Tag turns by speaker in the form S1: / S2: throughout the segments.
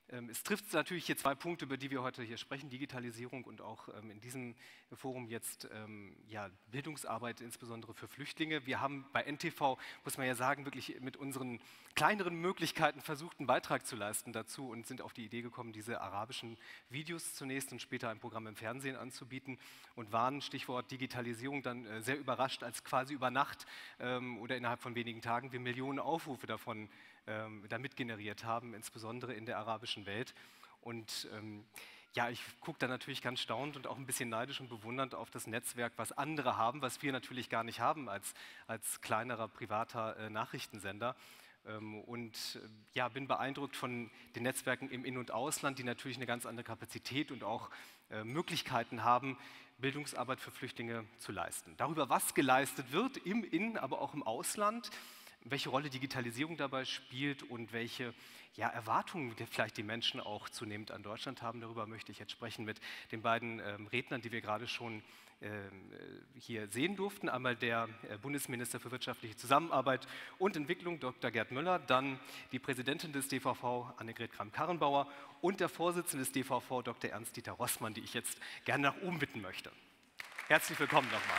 S1: Es trifft natürlich hier zwei Punkte, über die wir heute hier sprechen, Digitalisierung und auch in diesem Forum jetzt ja, Bildungsarbeit, insbesondere für Flüchtlinge. Wir haben bei NTV, muss man ja sagen, wirklich mit unseren kleineren Möglichkeiten versucht, einen Beitrag zu leisten dazu und sind auf die Idee gekommen, diese arabischen Videos zunächst und später ein Programm im Fernsehen anzubieten und waren, Stichwort Digitalisierung, dann sehr überrascht, als quasi über Nacht oder innerhalb von wenigen Tagen wir Millionen Aufrufe davon damit generiert haben, insbesondere in der arabischen Welt. Und ja, ich gucke da natürlich ganz staunend und auch ein bisschen neidisch und bewundernd auf das Netzwerk, was andere haben, was wir natürlich gar nicht haben als kleinerer privater Nachrichtensender. Und ja, bin beeindruckt von den Netzwerken im In- und Ausland, die natürlich eine ganz andere Kapazität und auch Möglichkeiten haben, Bildungsarbeit für Flüchtlinge zu leisten. Darüber, was geleistet wird im In-, aber auch im Ausland, welche Rolle Digitalisierung dabei spielt und welche ja, Erwartungen vielleicht die Menschen auch zunehmend an Deutschland haben. Darüber möchte ich jetzt sprechen mit den beiden Rednern, die wir gerade schon hier sehen durften. Einmal der Bundesminister für wirtschaftliche Zusammenarbeit und Entwicklung, Dr. Gerd Müller, dann die Präsidentin des DVV, Annegret Kramp-Karrenbauer, und der Vorsitzende des DVV, Dr. Ernst-Dieter Rossmann, die ich jetzt gerne nach oben bitten möchte. Herzlich willkommen nochmal.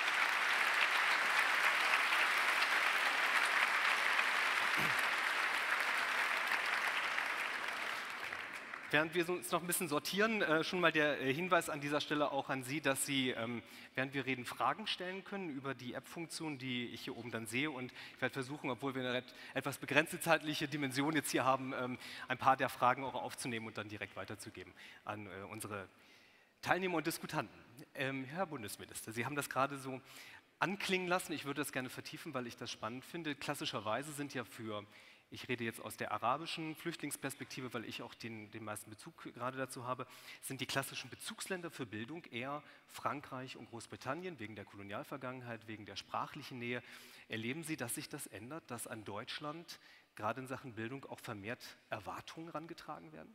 S1: Während wir uns noch ein bisschen sortieren, schon mal der Hinweis an dieser Stelle auch an Sie, dass Sie, während wir reden, Fragen stellen können über die App-Funktion, die ich hier oben dann sehe. Und ich werde versuchen, obwohl wir eine etwas begrenzte zeitliche Dimension jetzt hier haben, ein paar der Fragen auch aufzunehmen und dann direkt weiterzugeben an unsere Teilnehmer und Diskutanten. Herr Bundesminister, Sie haben das gerade so anklingen lassen. Ich würde das gerne vertiefen, weil ich das spannend finde. Klassischerweise sind ja ich rede jetzt aus der arabischen Flüchtlingsperspektive, weil ich auch den meisten Bezug gerade dazu habe, sind die klassischen Bezugsländer für Bildung eher Frankreich und Großbritannien, wegen der Kolonialvergangenheit, wegen der sprachlichen Nähe. Erleben Sie, dass sich das ändert, dass an Deutschland gerade in Sachen Bildung auch vermehrt Erwartungen herangetragen werden?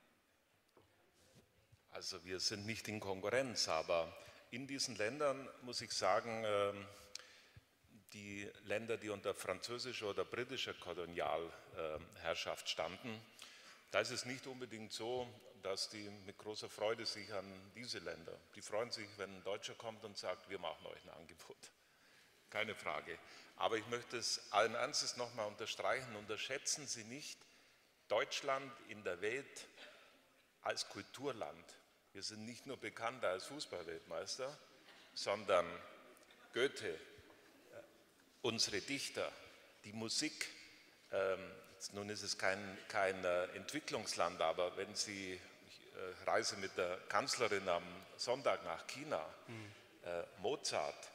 S2: Also wir sind nicht in Konkurrenz, aber in diesen Ländern muss ich sagen, die Länder, die unter französischer oder britischer Kolonialherrschaft standen, da ist es nicht unbedingt so, dass die mit großer Freude sich an diese Länder, die freuen sich, wenn ein Deutscher kommt und sagt, wir machen euch ein Angebot. Keine Frage. Aber ich möchte es allen Ernstes nochmal unterstreichen, unterschätzen Sie nicht Deutschland in der Welt als Kulturland. Wir sind nicht nur bekannt als Fußballweltmeister, sondern Goethe, unsere Dichter, die Musik, nun ist es kein Entwicklungsland, aber wenn Sie, ich reise mit der Kanzlerin am Sonntag nach China, Mozart,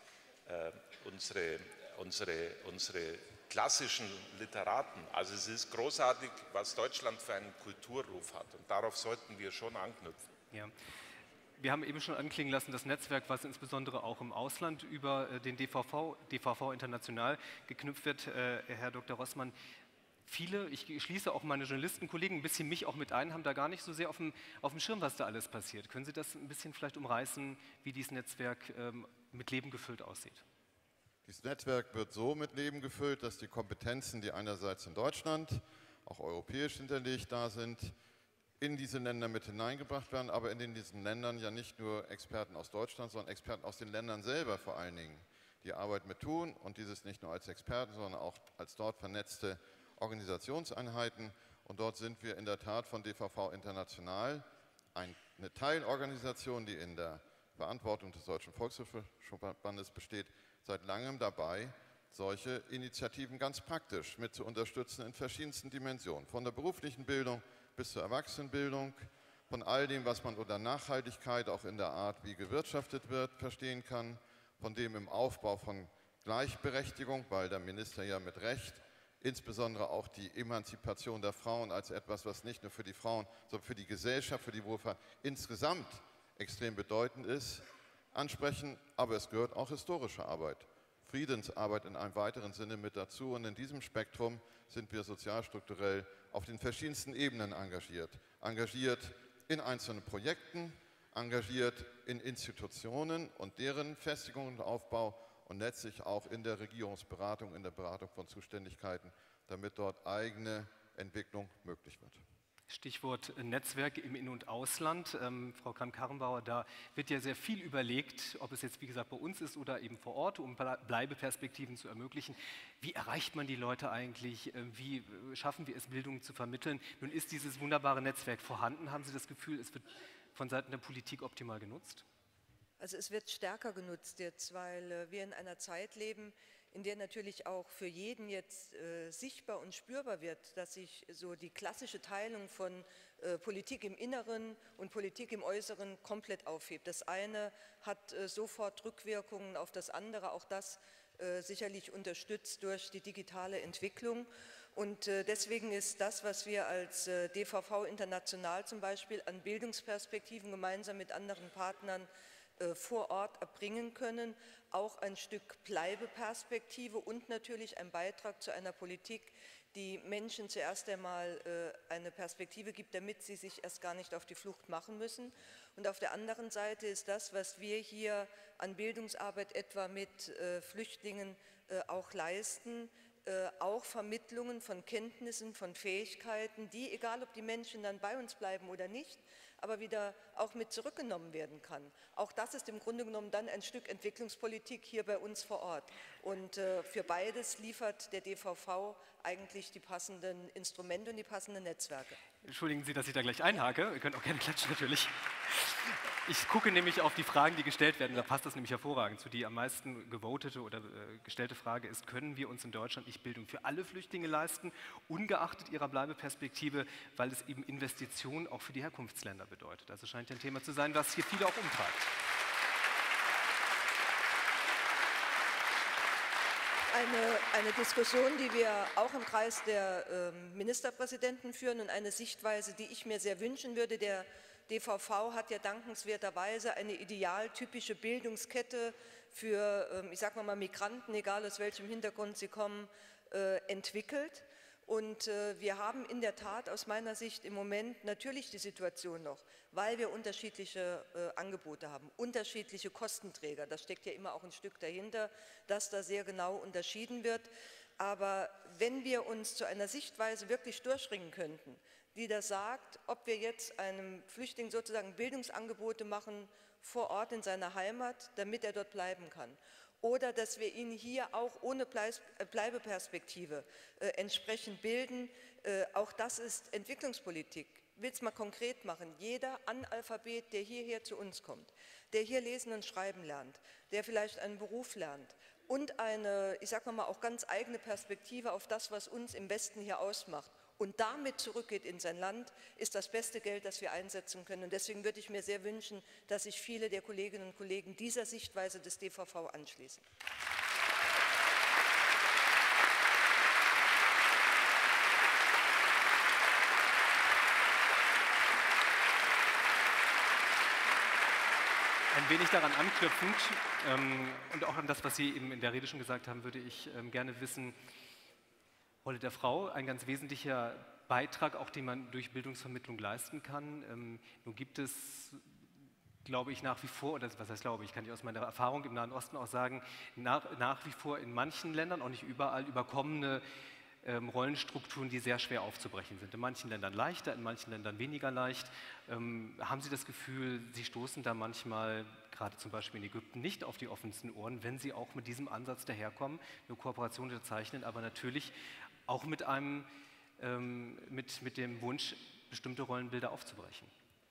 S2: unsere klassischen Literaten, also es ist großartig, was Deutschland für einen Kulturruf hat und darauf sollten wir schon anknüpfen.
S1: Ja. Wir haben eben schon anklingen lassen, das Netzwerk, was insbesondere auch im Ausland über den DVV international geknüpft wird, Herr Dr. Rossmann. Viele, ich schließe auch meine Journalistenkollegen, ein bisschen mich auch mit ein, haben da gar nicht so sehr auf dem Schirm, was da alles passiert. Können Sie das ein bisschen vielleicht umreißen, wie dieses Netzwerk mit Leben gefüllt aussieht?
S3: Dieses Netzwerk wird so mit Leben gefüllt, dass die Kompetenzen, die einerseits in Deutschland, auch europäisch hinterlegt da sind, in diese Länder mit hineingebracht werden, aber in diesen Ländern ja nicht nur Experten aus Deutschland, sondern Experten aus den Ländern selber vor allen Dingen die Arbeit mit tun und dieses nicht nur als Experten, sondern auch als dort vernetzte Organisationseinheiten. Und dort sind wir in der Tat von DVV International eine Teilorganisation, die in der Verantwortung des Deutschen Volkshilfeverbandes besteht, seit langem dabei, solche Initiativen ganz praktisch mit zu unterstützen in verschiedensten Dimensionen, von der beruflichen Bildung bis zur Erwachsenenbildung, von all dem, was man unter Nachhaltigkeit auch in der Art, wie gewirtschaftet wird, verstehen kann, von dem im Aufbau von Gleichberechtigung, weil der Minister ja mit Recht insbesondere auch die Emanzipation der Frauen als etwas, was nicht nur für die Frauen, sondern für die Gesellschaft, für die Wohlfahrt insgesamt extrem bedeutend ist, ansprechen. Aber es gehört auch historische Arbeit, Friedensarbeit in einem weiteren Sinne mit dazu. Und in diesem Spektrum sind wir sozialstrukturell auf den verschiedensten Ebenen engagiert. Engagiert in einzelnen Projekten, engagiert in Institutionen und deren Festigung und Aufbau und letztlich auch in der Regierungsberatung, in der Beratung von Zuständigkeiten, damit dort eigene Entwicklung möglich wird.
S1: Stichwort Netzwerke im In- und Ausland. Frau Kramp-Karrenbauer, da wird ja sehr viel überlegt, ob es jetzt, wie gesagt, bei uns ist oder eben vor Ort, um Bleibeperspektiven zu ermöglichen. Wie erreicht man die Leute eigentlich? Wie schaffen wir es, Bildung zu vermitteln? Nun ist dieses wunderbare Netzwerk vorhanden. Haben Sie das Gefühl, es wird von Seiten der Politik optimal genutzt?
S4: Also es wird stärker genutzt jetzt, weil wir in einer Zeit leben, in der natürlich auch für jeden jetzt sichtbar und spürbar wird, dass sich so die klassische Teilung von Politik im Inneren und Politik im Äußeren komplett aufhebt. Das eine hat sofort Rückwirkungen auf das andere, auch das sicherlich unterstützt durch die digitale Entwicklung. Und deswegen ist das, was wir als DVV International zum Beispiel an Bildungsperspektiven gemeinsam mit anderen Partnern vor Ort erbringen können, auch ein Stück Bleibeperspektive und natürlich ein Beitrag zu einer Politik, die Menschen zuerst einmal eine Perspektive gibt, damit sie sich erst gar nicht auf die Flucht machen müssen. Und auf der anderen Seite ist das, was wir hier an Bildungsarbeit etwa mit Flüchtlingen auch leisten, auch Vermittlungen von Kenntnissen, von Fähigkeiten, die, egal ob die Menschen dann bei uns bleiben oder nicht, aber wieder auch mit zurückgenommen werden kann. Auch das ist im Grunde genommen dann ein Stück Entwicklungspolitik hier bei uns vor Ort. Und für beides liefert der DVV eigentlich die passenden Instrumente und die passenden Netzwerke.
S1: Entschuldigen Sie, dass ich da gleich einhake. Ihr könnt auch gerne klatschen natürlich. Ich gucke nämlich auf die Fragen, die gestellt werden. Da passt das nämlich hervorragend zu. Die am meisten gevotete oder gestellte Frage ist, können wir uns in Deutschland nicht Bildung für alle Flüchtlinge leisten, ungeachtet ihrer Bleibeperspektive, weil es eben Investitionen auch für die Herkunftsländer bedeutet. Also scheint ein Thema zu sein, was hier viele auch umtreibt.
S4: Eine Diskussion, die wir auch im Kreis der Ministerpräsidenten führen und eine Sichtweise, die ich mir sehr wünschen würde. Der DVV hat ja dankenswerterweise eine idealtypische Bildungskette für, ich sage mal, Migranten, egal aus welchem Hintergrund sie kommen, entwickelt. Und wir haben in der Tat aus meiner Sicht im Moment natürlich die Situation noch, weil wir unterschiedliche Angebote haben, unterschiedliche Kostenträger. Das steckt ja immer auch ein Stück dahinter, dass da sehr genau unterschieden wird. Aber wenn wir uns zu einer Sichtweise wirklich durchringen könnten, die da sagt, ob wir jetzt einem Flüchtling sozusagen Bildungsangebote machen vor Ort in seiner Heimat, damit er dort bleiben kann, oder dass wir ihn hier auch ohne Bleibeperspektive entsprechend bilden. Auch das ist Entwicklungspolitik. Ich will es mal konkret machen. Jeder Analphabet, der hierher zu uns kommt, der hier lesen und schreiben lernt, der vielleicht einen Beruf lernt und eine, ich sage mal auch ganz eigene Perspektive auf das, was uns im Westen hier ausmacht, und damit zurückgeht in sein Land, ist das beste Geld, das wir einsetzen können. Und deswegen würde ich mir sehr wünschen, dass sich viele der Kolleginnen und Kollegen dieser Sichtweise des DVV anschließen.
S1: Ein wenig daran anknüpfend und auch an das, was Sie eben in der Rede schon gesagt haben, würde ich gerne wissen, Rolle der Frau, ein ganz wesentlicher Beitrag, auch den man durch Bildungsvermittlung leisten kann. Nun gibt es, glaube ich, nach wie vor, oder was heißt glaube ich, kann ich aus meiner Erfahrung im Nahen Osten auch sagen, nach wie vor in manchen Ländern, auch nicht überall, überkommene Rollenstrukturen, die sehr schwer aufzubrechen sind. In manchen Ländern leichter, in manchen Ländern weniger leicht. Haben Sie das Gefühl, Sie stoßen da manchmal, gerade zum Beispiel in Ägypten, nicht auf die offensten Ohren, wenn Sie auch mit diesem Ansatz daherkommen, eine Kooperation unterzeichnen, aber natürlich auch mit dem Wunsch, bestimmte Rollenbilder aufzubrechen?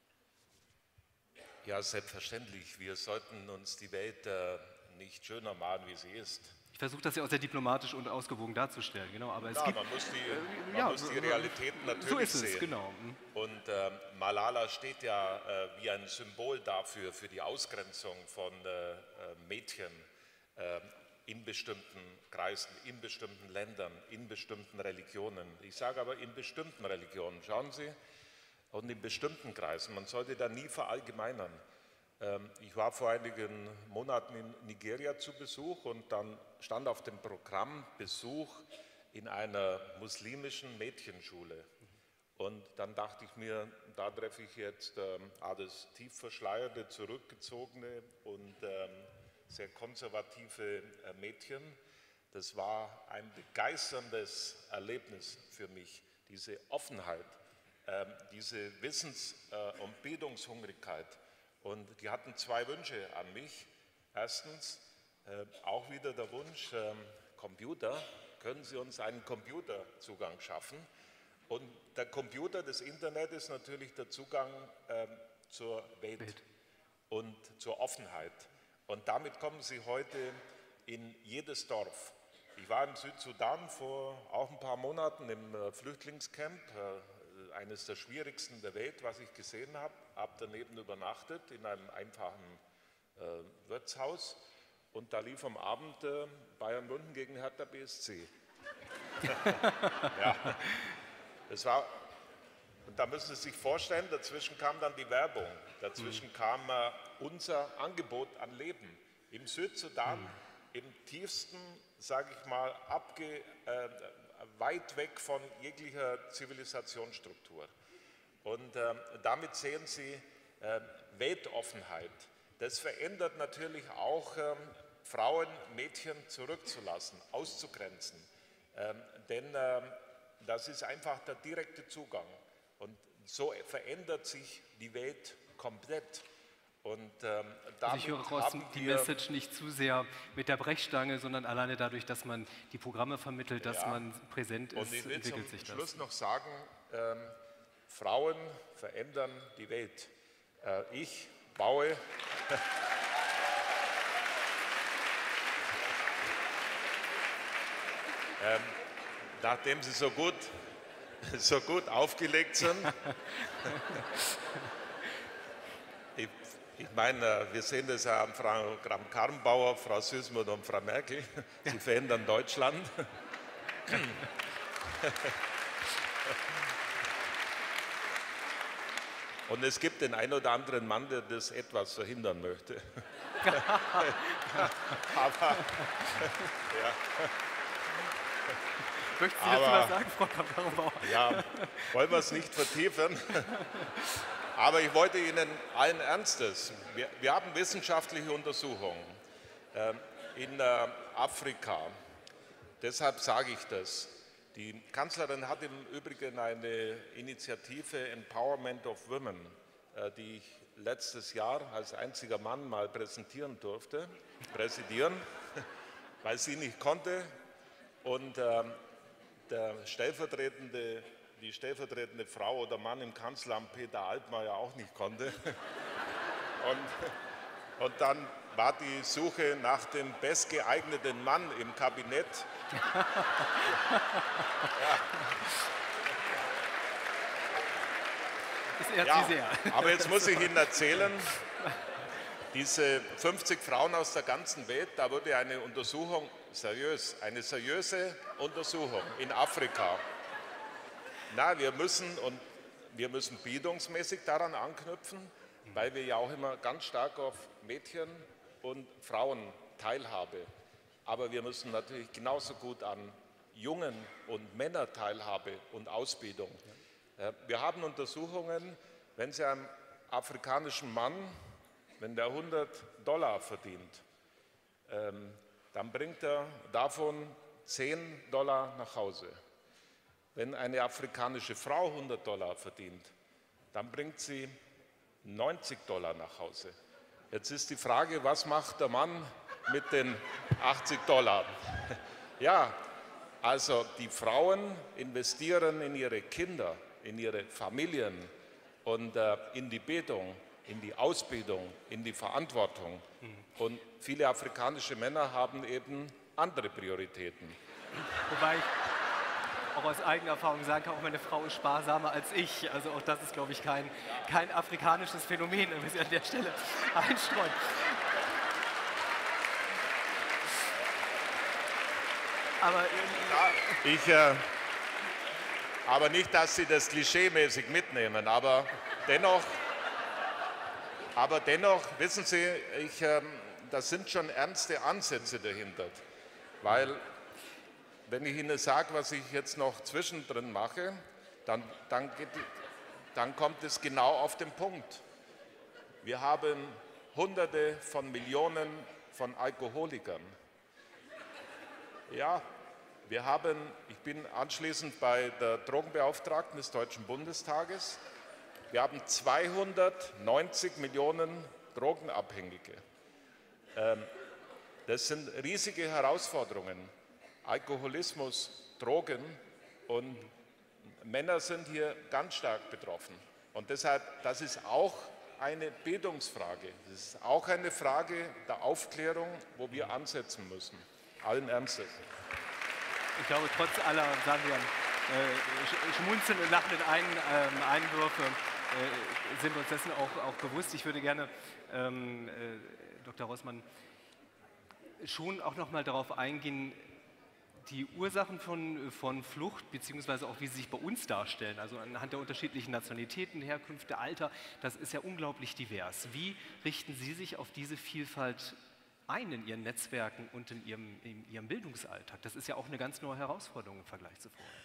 S2: Ja, selbstverständlich. Wir sollten uns die Welt nicht schöner machen, wie sie ist.
S1: Ich versuche das ja auch sehr diplomatisch und ausgewogen darzustellen, genau. Aber es gibt,
S2: man muss die Realitäten natürlich
S1: so ist es,
S2: sehen.
S1: genau.
S2: Und Malala steht ja wie ein Symbol dafür, für die Ausgrenzung von Mädchen in bestimmten Kreisen, in bestimmten Ländern, in bestimmten Religionen. Ich sage aber in bestimmten Religionen. Schauen Sie, und in bestimmten Kreisen. Man sollte da nie verallgemeinern. Ich war vor einigen Monaten in Nigeria zu Besuch und dann stand auf dem Programm Besuch in einer muslimischen Mädchenschule. Und dann dachte ich mir, da treffe ich jetzt alles tief verschleierte, zurückgezogene und sehr konservative Mädchen. Das war ein begeisterndes Erlebnis für mich, diese Offenheit diese Wissens- und Bildungshungrigkeit. Und die hatten zwei Wünsche an mich. Erstens, auch wieder der Wunsch, Computer, können Sie uns einen Computerzugang schaffen? Und der Computer, das Internet ist natürlich der Zugang zur Welt und zur Offenheit. Und damit kommen Sie heute in jedes Dorf. Ich war im Südsudan vor auch ein paar Monaten im Flüchtlingscamp, eines der schwierigsten der Welt, was ich gesehen habe, habe daneben übernachtet in einem einfachen Wirtshaus und da lief am Abend Bayern München gegen Hertha BSC. Ja, das war, und da müssen Sie sich vorstellen, dazwischen kam dann die Werbung, dazwischen kam unser Angebot an Leben. Im Südsudan, im tiefsten, sage ich mal, weit weg von jeglicher Zivilisationsstruktur. Und damit sehen Sie Weltoffenheit. Das verändert natürlich auch Frauen, Mädchen zurückzulassen, auszugrenzen. Denn das ist einfach der direkte Zugang. Und so verändert sich die Welt komplett. Und
S1: also ich höre raus, die Message nicht zu sehr mit der Brechstange, sondern alleine dadurch, dass man die Programme vermittelt, dass man präsent ist, entwickelt sich das.
S2: Und ich will zum Schluss noch sagen, Frauen verändern die Welt. Ich baue... nachdem Sie so gut aufgelegt sind, ich meine, wir sehen das ja an Frau Kramp-Karrenbauer, Frau Süßmuth und Frau Merkel. Sie verändern Deutschland. Und es gibt den einen oder anderen Mann, der das etwas verhindern möchte. Aber, ja.
S1: Möchten Sie dazu was sagen, Frau Kramp-Karrenbauer?
S2: Ja, wollen wir es nicht vertiefen. Aber ich wollte Ihnen allen Ernstes, wir haben wissenschaftliche Untersuchungen in Afrika, deshalb sage ich das. Die Kanzlerin hat im Übrigen eine Initiative Empowerment of Women, die ich letztes Jahr als einziger Mann mal präsentieren durfte, weil sie nicht konnte und die stellvertretende Frau oder Mann im Kanzleramt, Peter Altmaier, auch nicht konnte. Und dann war die Suche nach dem bestgeeigneten Mann im Kabinett.
S1: Das ehrt Sie sehr.
S2: Aber jetzt muss ich Ihnen erzählen, diese 50 Frauen aus der ganzen Welt, da wurde eine Untersuchung, eine seriöse Untersuchung in Afrika. Na, wir müssen bildungsmäßig daran anknüpfen, weil wir ja auch immer ganz stark auf Mädchen und Frauen Teilhabe. Aber wir müssen natürlich genauso gut an Jungen und Männer Teilhabe und Ausbildung. Wir haben Untersuchungen, wenn Sie einem afrikanischen Mann, wenn der $100 verdient, dann bringt er davon $10 nach Hause. Wenn eine afrikanische Frau $100 verdient, dann bringt sie $90 nach Hause. Jetzt ist die Frage, was macht der Mann mit den $80? Ja, also die Frauen investieren in ihre Kinder, in ihre Familien und in die Bildung, in die Ausbildung, in die Verantwortung. Und viele afrikanische Männer haben eben andere Prioritäten.
S1: Wobei ich auch aus eigener Erfahrung sagen kann, auch meine Frau ist sparsamer als ich. Also auch das ist, glaube ich, kein afrikanisches Phänomen, wenn Sie an der Stelle einstreuen.
S2: Aber nicht, dass Sie das klischeemäßig mitnehmen, aber dennoch, wissen Sie, da sind schon ernste Ansätze dahinter, weil wenn ich Ihnen sage, was ich jetzt noch zwischendrin mache, dann kommt es genau auf den Punkt. Wir haben Hunderte von Millionen von Alkoholikern. Ja, Ich bin anschließend bei der Drogenbeauftragten des Deutschen Bundestages. Wir haben 290 Millionen Drogenabhängige. Das sind riesige Herausforderungen. Alkoholismus, Drogen, und Männer sind hier ganz stark betroffen. Und deshalb, das ist auch eine Bildungsfrage. Das ist auch eine Frage der Aufklärung, wo wir ansetzen müssen. Allen Ernstes.
S1: Ich glaube, trotz aller, sagen wir, schmunzeln und lachenden Einwürfe sind wir uns dessen auch bewusst. Ich würde gerne, Dr. Rossmann, schon auch noch mal darauf eingehen, die Ursachen von Flucht, beziehungsweise auch wie sie sich bei uns darstellen, also anhand der unterschiedlichen Nationalitäten, Herkünfte, Alter, das ist ja unglaublich divers. Wie richten Sie sich auf diese Vielfalt ein in Ihren Netzwerken und in Ihrem Bildungsalltag? Das ist ja auch eine ganz neue Herausforderung im Vergleich zu vorher.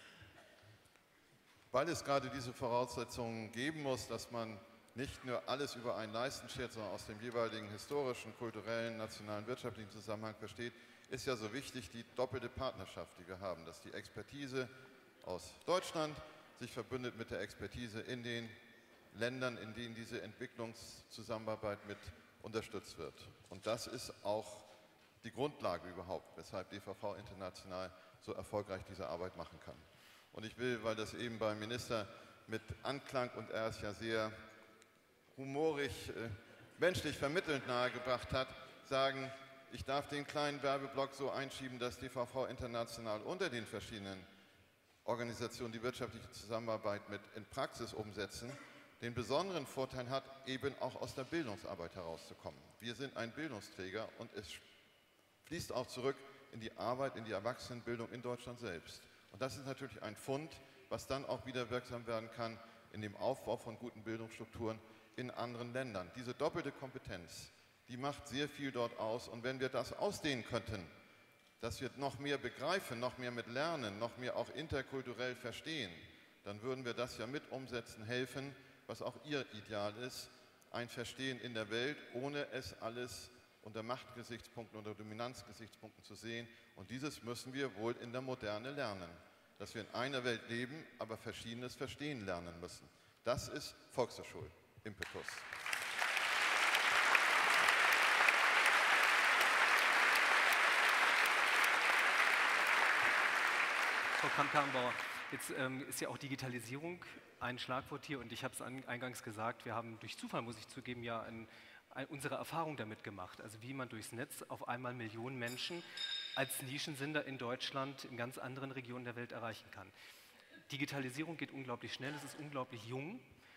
S3: Weil es gerade diese Voraussetzungen geben muss, dass man nicht nur alles über einen Leisten schert, sondern aus dem jeweiligen historischen, kulturellen, nationalen, wirtschaftlichen Zusammenhang versteht, ist ja so wichtig die doppelte Partnerschaft, die wir haben, dass die Expertise aus Deutschland sich verbündet mit der Expertise in den Ländern, in denen diese Entwicklungszusammenarbeit mit unterstützt wird. Und das ist auch die Grundlage überhaupt, weshalb DVV International so erfolgreich diese Arbeit machen kann. Und ich will, weil das eben beim Minister mit Anklang, und er ist ja sehr humorig, menschlich vermittelnd nahegebracht hat, sagen, ich darf den kleinen Werbeblock so einschieben, dass DVV International unter den verschiedenen Organisationen, die wirtschaftliche Zusammenarbeit mit in Praxis umsetzen, den besonderen Vorteil hat, eben auch aus der Bildungsarbeit herauszukommen. Wir sind ein Bildungsträger und es fließt auch zurück in die Arbeit, in die Erwachsenenbildung in Deutschland selbst. Und das ist natürlich ein Fund, was dann auch wieder wirksam werden kann in dem Aufbau von guten Bildungsstrukturen in anderen Ländern. Diese doppelte Kompetenz, die macht sehr viel dort aus. Und wenn wir das ausdehnen könnten, dass wir noch mehr begreifen, noch mehr mit lernen, noch mehr auch interkulturell verstehen, dann würden wir das ja mit umsetzen, helfen, was auch Ihr Ideal ist, ein Verstehen in der Welt, ohne es alles unter Machtgesichtspunkten oder Dominanzgesichtspunkten zu sehen. Und dieses müssen wir wohl in der Moderne lernen, dass wir in einer Welt leben, aber Verschiedenes verstehen lernen müssen. Das ist Volkshochschul-Impetus.
S1: Frau Kramp-Karrenbauer, jetzt ist ja auch Digitalisierung ein Schlagwort hier und ich habe es eingangs gesagt, wir haben durch Zufall, muss ich zugeben, ja unsere Erfahrung damit gemacht, also wie man durchs Netz auf einmal Millionen Menschen als Nischensender in Deutschland in ganz anderen Regionen der Welt erreichen kann. Digitalisierung geht unglaublich schnell, es ist unglaublich jung.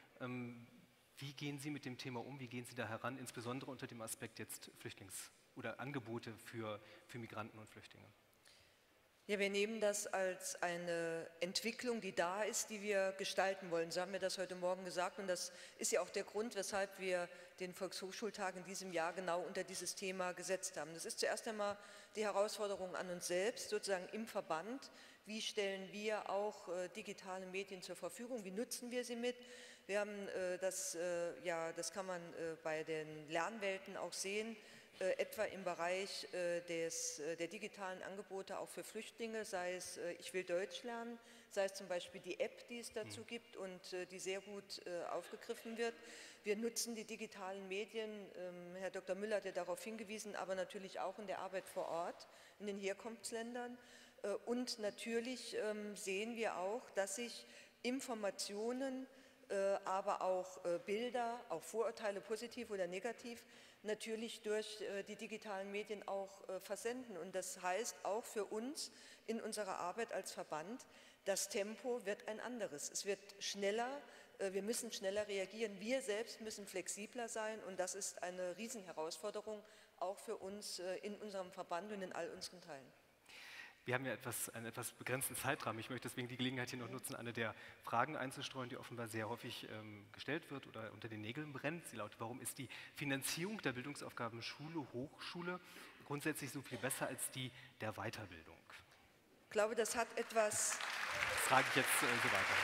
S1: Wie gehen Sie mit dem Thema um, wie gehen Sie da heran, insbesondere unter dem Aspekt jetzt oder Angebote für Migranten und Flüchtlinge?
S4: Ja, wir nehmen das als eine Entwicklung, die da ist, die wir gestalten wollen. Sie haben mir das heute Morgen gesagt und das ist ja auch der Grund, weshalb wir den Volkshochschultag in diesem Jahr genau unter dieses Thema gesetzt haben. Das ist zuerst einmal die Herausforderung an uns selbst, sozusagen im Verband. Wie stellen wir auch digitale Medien zur Verfügung? Wie nutzen wir sie mit? Wir haben das kann man bei den Lernwelten auch sehen, etwa im Bereich der digitalen Angebote auch für Flüchtlinge, sei es Ich will Deutsch lernen, sei es zum Beispiel die App, die es dazu gibt und die sehr gut aufgegriffen wird. Wir nutzen die digitalen Medien, Herr Dr. Müller hat ja darauf hingewiesen, aber natürlich auch in der Arbeit vor Ort, in den Herkunftsländern. Und natürlich sehen wir auch, dass sich Informationen, aber auch Bilder, auch Vorurteile, positiv oder negativ, natürlich durch die digitalen Medien auch versenden. Und das heißt auch für uns in unserer Arbeit als Verband, das Tempo wird ein anderes. Es wird schneller, wir müssen schneller reagieren, wir selbst müssen flexibler sein und das ist eine Riesenherausforderung auch für uns in unserem Verband und in all unseren Teilen.
S1: Wir haben ja einen etwas begrenzten Zeitrahmen. Ich möchte deswegen die Gelegenheit hier noch nutzen, eine der Fragen einzustreuen, die offenbar sehr häufig gestellt wird oder unter den Nägeln brennt. Sie lautet, warum ist die Finanzierung der Bildungsaufgaben Schule, Hochschule grundsätzlich so viel besser als die der Weiterbildung?
S4: Ich glaube, das hat etwas...
S1: Das frage ich jetzt so weiter.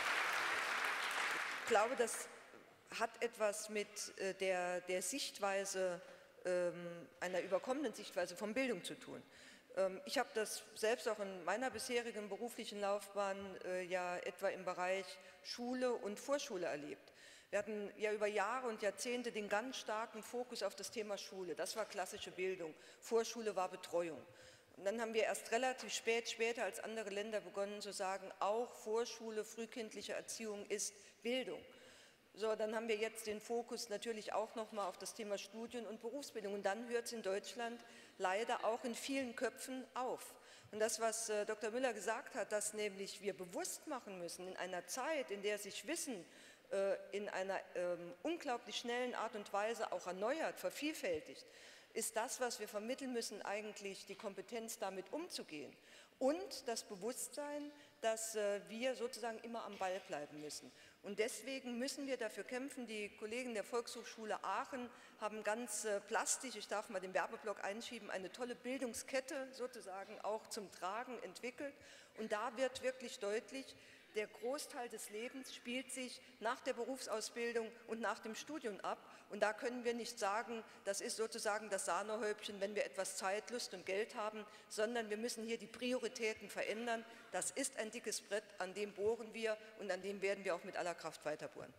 S4: Ich glaube, das hat etwas mit der Sichtweise, einer überkommenen Sichtweise von Bildung zu tun. Ich habe das selbst auch in meiner bisherigen beruflichen Laufbahn ja etwa im Bereich Schule und Vorschule erlebt. Wir hatten ja über Jahre und Jahrzehnte den ganz starken Fokus auf das Thema Schule. Das war klassische Bildung, Vorschule war Betreuung. Und dann haben wir erst relativ später als andere Länder begonnen zu sagen, auch Vorschule, frühkindliche Erziehung ist Bildung. So, dann haben wir jetzt den Fokus natürlich auch nochmal auf das Thema Studien- und Berufsbildung. Und dann hört es in Deutschland leider auch in vielen Köpfen auf. Und das, was Dr. Müller gesagt hat, dass nämlich wir bewusst machen müssen, in einer Zeit, in der sich Wissen in einer unglaublich schnellen Art und Weise auch erneuert, vervielfältigt, ist das, was wir vermitteln müssen, eigentlich die Kompetenz, damit umzugehen. Und das Bewusstsein, dass wir sozusagen immer am Ball bleiben müssen. Und deswegen müssen wir dafür kämpfen. Die Kollegen der Volkshochschule Aachen haben ganz plastisch, ich darf mal den Werbeblock einschieben, eine tolle Bildungskette sozusagen auch zum Tragen entwickelt. Und da wird wirklich deutlich, der Großteil des Lebens spielt sich nach der Berufsausbildung und nach dem Studium ab. Und da können wir nicht sagen, das ist sozusagen das Sahnehäubchen, wenn wir etwas Zeit, Lust und Geld haben, sondern wir müssen hier die Prioritäten verändern. Das ist ein dickes Brett, an dem bohren wir und an dem werden wir auch mit aller Kraft weiterbohren.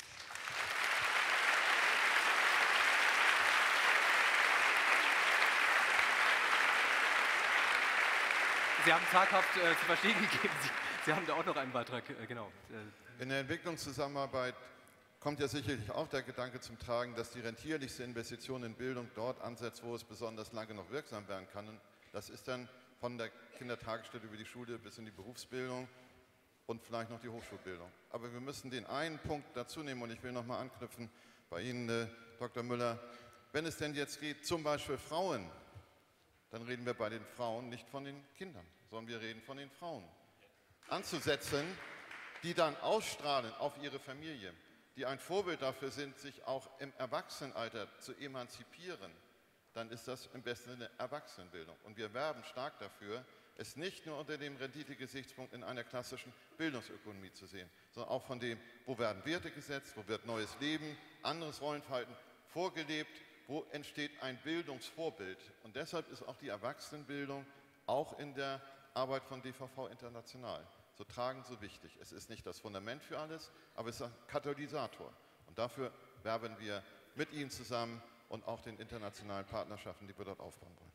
S1: Sie haben zaghaft zu verstehen gegeben, Sie haben da auch noch einen Beitrag, genau.
S3: In der Entwicklungszusammenarbeit kommt ja sicherlich auch der Gedanke zum Tragen, dass die rentierlichste Investition in Bildung dort ansetzt, wo es besonders lange noch wirksam werden kann. Und das ist dann von der Kindertagesstätte über die Schule bis in die Berufsbildung und vielleicht noch die Hochschulbildung. Aber wir müssen den einen Punkt dazu nehmen und ich will nochmal anknüpfen bei Ihnen, Dr. Müller. Wenn es denn jetzt geht, zum Beispiel Frauen, dann reden wir bei den Frauen nicht von den Kindern, sondern wir reden von den Frauen. Anzusetzen, die dann ausstrahlen auf ihre Familie, die ein Vorbild dafür sind, sich auch im Erwachsenenalter zu emanzipieren, dann ist das im besten Sinne Erwachsenenbildung. Und wir werben stark dafür, es nicht nur unter dem Rendite-Gesichtspunkt in einer klassischen Bildungsökonomie zu sehen, sondern auch von dem, wo werden Werte gesetzt, wo wird neues Leben, anderes Rollenverhalten vorgelebt, wo entsteht ein Bildungsvorbild. Und deshalb ist auch die Erwachsenenbildung auch in der Arbeit von DVV International so tragend, so wichtig. Es ist nicht das Fundament für alles, aber es ist ein Katalysator. Und dafür werben wir mit Ihnen zusammen und auch den internationalen Partnerschaften, die wir dort aufbauen wollen.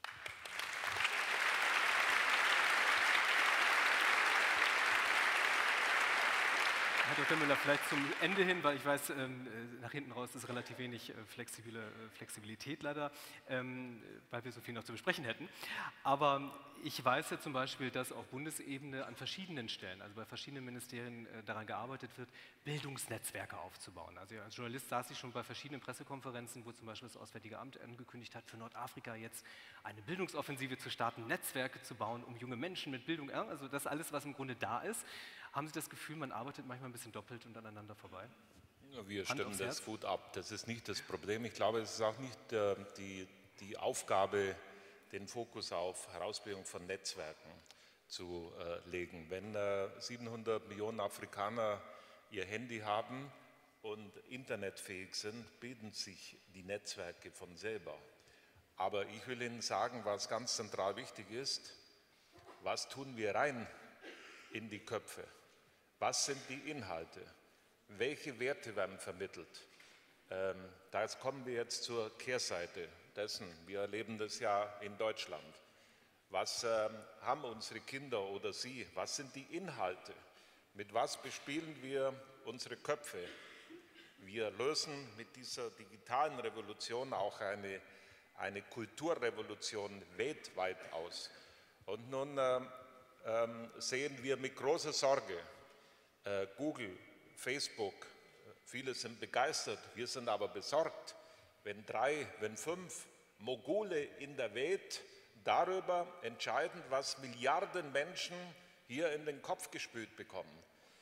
S1: Herr Dr. Müller, vielleicht zum Ende hin, weil ich weiß, nach hinten raus ist relativ wenig Flexibilität leider, weil wir so viel noch zu besprechen hätten. Aber ich weiß ja zum Beispiel, dass auf Bundesebene an verschiedenen Stellen, also bei verschiedenen Ministerien daran gearbeitet wird, Bildungsnetzwerke aufzubauen. Also als Journalist saß ich schon bei verschiedenen Pressekonferenzen, wo zum Beispiel das Auswärtige Amt angekündigt hat, für Nordafrika jetzt eine Bildungsoffensive zu starten, Netzwerke zu bauen, um junge Menschen mit Bildung, also das alles, was im Grunde da ist. Haben Sie das Gefühl, man arbeitet manchmal ein bisschen doppelt und aneinander vorbei?
S2: Ja, wir stimmen das gut ab. Das ist nicht das Problem. Ich glaube, es ist auch nicht die Aufgabe, den Fokus auf Herausbildung von Netzwerken zu legen. Wenn 700 Millionen Afrikaner ihr Handy haben und internetfähig sind, bilden sich die Netzwerke von selber. Aber ich will Ihnen sagen, was ganz zentral wichtig ist: Was tun wir rein in die Köpfe? Was sind die Inhalte? Welche Werte werden vermittelt? Da kommen wir jetzt zur Kehrseite dessen. Wir erleben das ja in Deutschland. Was haben unsere Kinder oder Sie? Was sind die Inhalte? Mit was bespielen wir unsere Köpfe? Wir lösen mit dieser digitalen Revolution auch eine Kulturrevolution weltweit aus. Und nun sehen wir mit großer Sorge, Google, Facebook, viele sind begeistert, wir sind aber besorgt, wenn 3, wenn 5 Mogule in der Welt darüber entscheiden, was Milliarden Menschen hier in den Kopf gespült bekommen.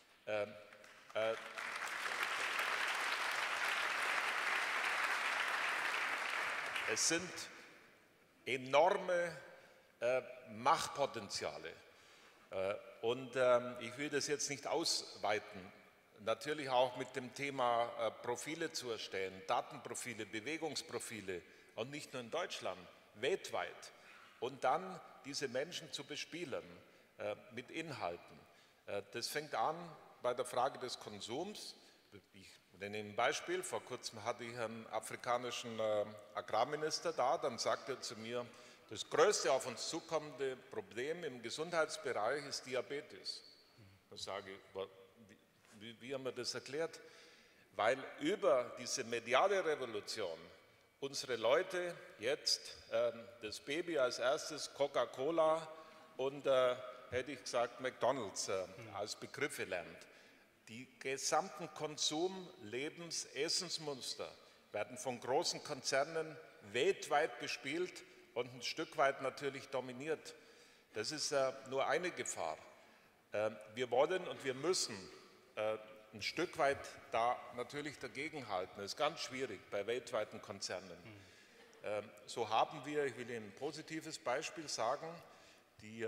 S2: Es sind enorme Machtpotenziale. Und ich will das jetzt nicht ausweiten, natürlich auch mit dem Thema Profile zu erstellen, Datenprofile, Bewegungsprofile und nicht nur in Deutschland, weltweit. und dann diese Menschen zu bespielen mit Inhalten. Das fängt an bei der Frage des Konsums. Ich nenne ein Beispiel. Vor kurzem hatte ich einen afrikanischen Agrarminister da, dann sagte er zu mir, das größte auf uns zukommende Problem im Gesundheitsbereich ist Diabetes. Da sage ich, wie haben wir das erklärt? Weil über diese mediale Revolution unsere Leute jetzt das Baby als erstes Coca-Cola und hätte ich gesagt McDonald's als Begriffe lernt. Die gesamten Konsum-, Lebens-, Essensmuster werden von großen Konzernen weltweit bespielt und ein Stück weit natürlich dominiert. Das ist nur eine Gefahr. Wir wollen und wir müssen ein Stück weit da natürlich dagegenhalten. Das ist ganz schwierig bei weltweiten Konzernen. So haben wir, ich will Ihnen ein positives Beispiel sagen, die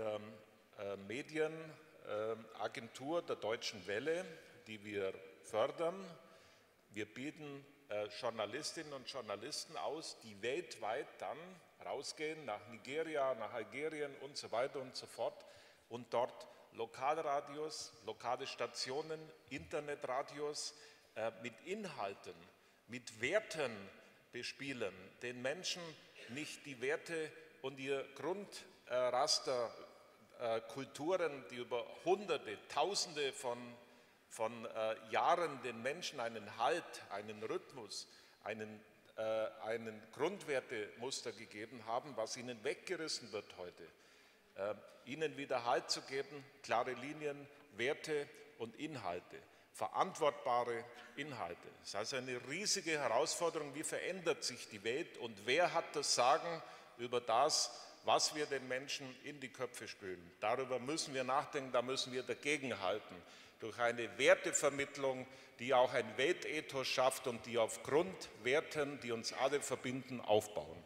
S2: Medienagentur der Deutschen Welle, die wir fördern. Wir bieten Journalistinnen und Journalisten aus, die weltweit dann rausgehen nach Nigeria, nach Algerien und so weiter und so fort und dort Lokalradios, lokale Stationen, Internetradios mit Inhalten, mit Werten bespielen, den Menschen nicht die Werte und ihr Grundraster, Kulturen, die über Hunderte, Tausende von Jahren den Menschen einen Halt, einen Rhythmus, einen Grundwertemuster gegeben haben, was ihnen weggerissen wird heute. Ihnen wieder Halt zu geben, klare Linien, Werte und Inhalte, verantwortbare Inhalte. Das ist also eine riesige Herausforderung, wie verändert sich die Welt und wer hat das Sagen über das, was wir den Menschen in die Köpfe spülen. Darüber müssen wir nachdenken, da müssen wir dagegenhalten, durch eine Wertevermittlung, die auch ein Weltethos schafft und die auf Grundwerten, die uns alle verbinden, aufbauen.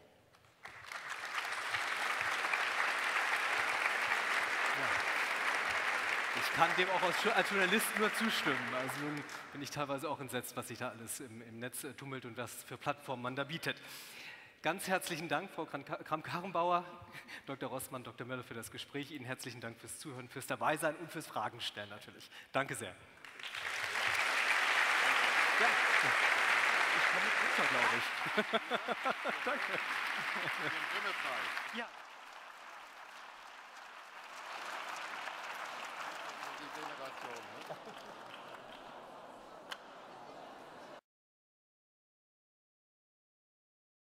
S1: Ich kann dem auch als Journalist nur zustimmen. Also nun bin ich teilweise auch entsetzt, was sich da alles im Netz tummelt und was für Plattformen man da bietet. Ganz herzlichen Dank, Frau Kramp-Karrenbauer, Dr. Rossmann, Dr. Möller für das Gespräch. Ihnen herzlichen Dank fürs Zuhören, fürs Dabeisein und fürs Fragen stellen natürlich. Danke sehr. Ja, ich komme mit runter, glaube ich. Danke. Ja.
S3: Die Generation, ne?